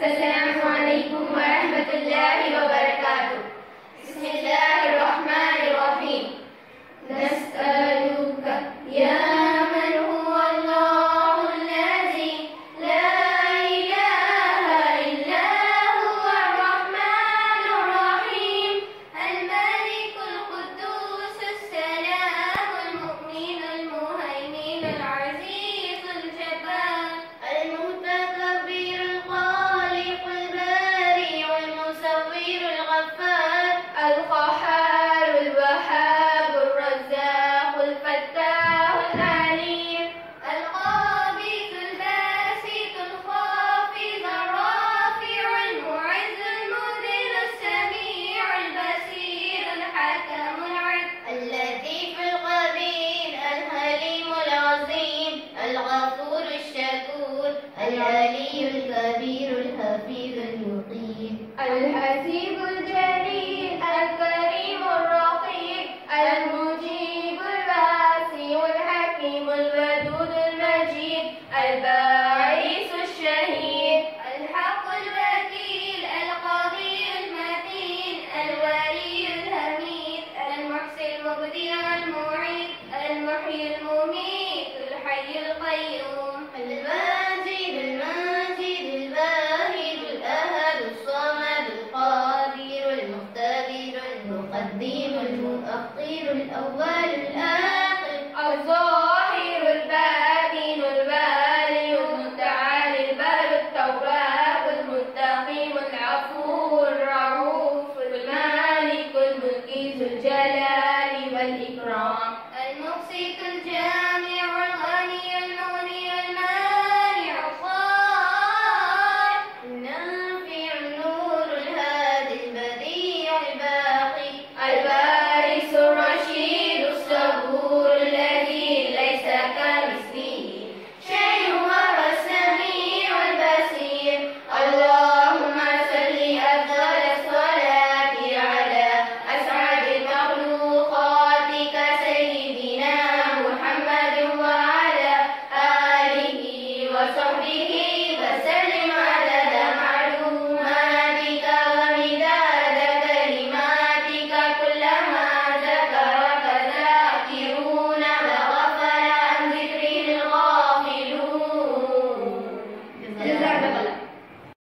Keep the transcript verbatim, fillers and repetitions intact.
السلام عليكم ورحمة الله وبركاته. بسم الله الرحمن الرحيم. نسألك يا من هو الله الذي لا إله إلا هو الرحمن الرحيم الملك القدوس السلام المؤمن المهيمن العزيز الجبار المتكبر الخالق البارئ والمصور الغفار القهار الوهاب الرزاق الفتاح العليم القابض الباسط الخافض الرافع المعز المذل السميع البصير الحكم العدل اللطيف الخبير الحليم العظيم الغفور الشكور العلي الكبير الحفيظ المقيم الحسيب الجليل الكريم الرقيب المجيب الواسع الحكيم الودود المجيد الباعث الشهيد الحق الوكيل القوي المتين الولي الحميد المحسن المبدع المعيد المحيي المميت الحي القيوم